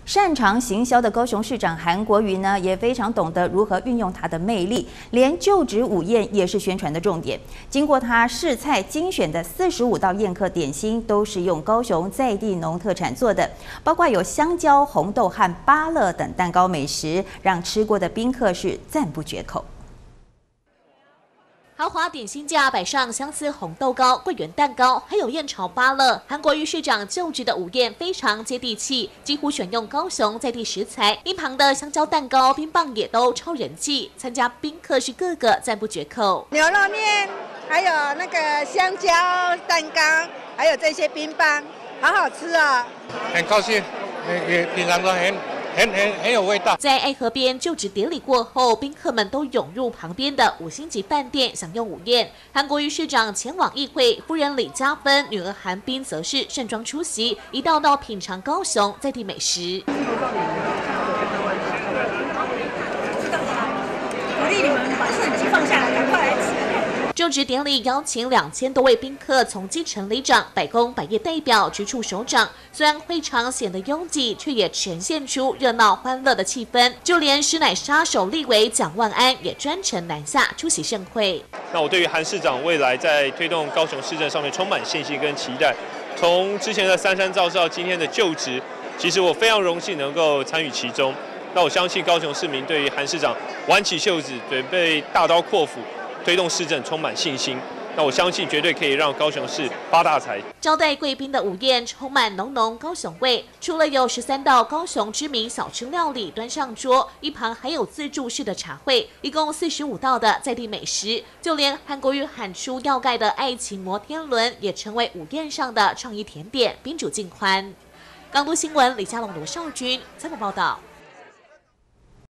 擅长行销的高雄市长韩国瑜呢，也非常懂得如何运用他的魅力，连就职午宴也是宣传的重点。经过他试菜精选的45道宴客点心，都是用高雄在地农特产做的，包括有香蕉、红豆和芭乐等蛋糕美食，让吃过的宾客是赞不绝口。 豪华点心架摆上相思红豆糕、桂圆蛋糕，还有燕巢芭乐。韩国瑜市长就职的午宴非常接地气，几乎选用高雄在地食材。一旁的香蕉蛋糕、冰棒也都超人气，参加宾客是个个赞不绝口。 牛肉面，还有那个香蕉蛋糕，还有这些冰棒，好好吃哦！ 很高兴，也平常都很有味道。 在爱河边就职典礼过后，宾客们都涌入旁边的5星级饭店享用午宴。韩国瑜市长前往议会，夫人李嘉芬、女儿韩冰则是盛装出席，一道道品尝高雄在地美食。鼓励你们把摄影机放下来，赶快来吃。 就职典礼邀请2000多位宾客，从基层里长、百工百业代表、局处首长。虽然会场显得拥挤，却也呈现出热闹欢乐的气氛。就连师奶杀手立委蒋万安也专程南下出席盛会。 那我对于韩市长未来在推动高雄市政上面充满信心跟期待。从之前的三山造势到今天的就职，其实我非常荣幸能够参与其中。那我相信高雄市民对于韩市长挽起袖子，准备大刀阔斧。 推动市政充满信心，那我相信绝对可以让高雄市发大财。 招待贵宾的午宴充满浓浓高雄味，除了有13道高雄知名小吃料理端上桌，一旁还有自助式的茶会，一共45道的在地美食。就连韩国瑜喊出要盖的爱情摩天轮，也成为午宴上的创意甜点，宾主尽欢。港都新闻李佳龙、罗少君采访报道。